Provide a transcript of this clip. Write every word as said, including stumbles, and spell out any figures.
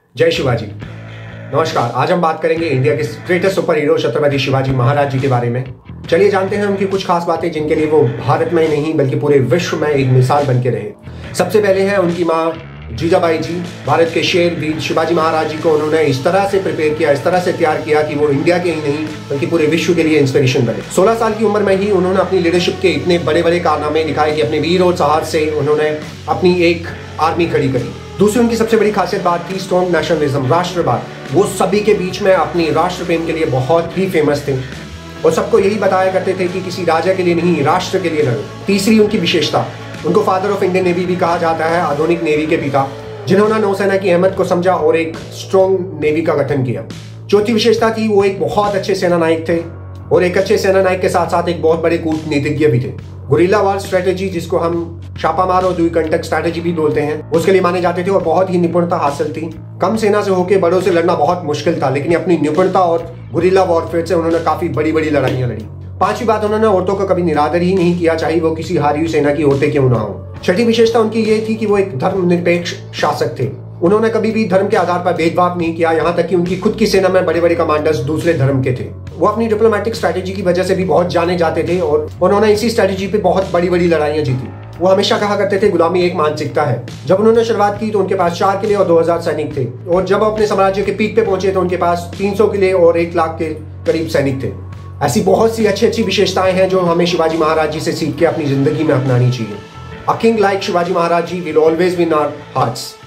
जय शिवाजी। नमस्कार। आज हम बात करेंगे इंडिया के greatest super hero Chhatrapati Shivaji Maharaj ji के बारे में। चलिए जानते हैं उनकी कुछ खास बातें जिनके लिए वो भारत में नहीं बल्कि पूरे विश्व में एक मिसाल बन के रहे। सबसे पहले है उनकी माँ जीजाबाई जी। भारत के शेर वीर शिवाजी महाराज जी को उन्होंने इस तरह से प्रिपेयर किया, इस तरह से तैयार किया कि वो इंडिया के ही नहीं बल्कि पूरे विश्व के लिए इंस्पिरेशन बने। सोलह साल की उम्र में ही उन्होंने अपनी लीडरशिप के इतने बड़े बड़े कारनामे दिखाए कि अपने वीर और साहस से उन्होंने अपनी एक आर्मी खड़ी करी। दूसरी उनकी सबसे बड़ी खासियत बात थी स्ट्रॉन्ग नेशनलिज्म, राष्ट्रवाद। वो सभी के बीच में अपनी राष्ट्र प्रेम के लिए बहुत ही फेमस थे और सबको यही बताया करते थे कि किसी राजा के लिए नहीं, राष्ट्र के लिए लड़ो। तीसरी उनकी विशेषता, उनको फादर ऑफ इंडियन नेवी भी कहा जाता है, आधुनिक नेवी के पिता, जिन्होंने नौसेना की अहमियत को समझा और एक स्ट्रॉन्ग नेवी का गठन किया। चौथी विशेषता थी वो एक बहुत अच्छे सेना नायक थे और एक अच्छे सेना नायक के साथ साथ एक बहुत बड़े कूटनीतिज्ञ भी थे। गुरिल्ला वार स्ट्रेटेजी, जिसको हम छापामार और द्विकंटक स्ट्रेटेजी भी बोलते हैं, उसके लिए माने जाते थे और बहुत ही निपुणता हासिल थी। कम सेना से होकर बड़ों से लड़ना बहुत मुश्किल था, लेकिन अपनी निपुणता और गुरिल्ला वॉरफेयर से उन्होंने काफी बड़ी बड़ी लड़ाइयां लड़ी। पांचवी बात, उन्होंने औरतों का कभी निरादर ही नहीं किया, चाहे वो किसी हारी हुई सेना की औरतें क्यों ना हो। छठी विशेषता उनकी ये थी कि वो एक धर्मनिरपेक्ष शासक थे। उन्होंने कभी भी धर्म के आधार पर भेदभाव नहीं किया, यहाँ तक कि उनकी खुद की सेना में बड़े बड़े कमांडर्स दूसरे धर्म के थे। वो अपनी डिप्लोमेटिक स्ट्रैटेजी की वजह से भी बहुत जाने जाते थे और उन्होंने इसी स्ट्रैटेजी पे बहुत बड़ी बड़ी लड़ाइयां जीती। वो हमेशा कहा करते थे गुलामी एक मानसिकता है। जब उन्होंने शुरुआत की तो उनके पास चार किले और दो हजार सैनिक थे और जब अपने साम्राज्य के पीक पे पहुंचे तो उनके पास तीन सौ किले और एक लाख के करीब सैनिक थे। ऐसी बहुत सी अच्छी अच्छी विशेषताएं हैं जो हमें शिवाजी महाराज जी से सीख के अपनी जिंदगी में अपनानी चाहिए। A king like Shivaji Maharaj ji will always win our hearts.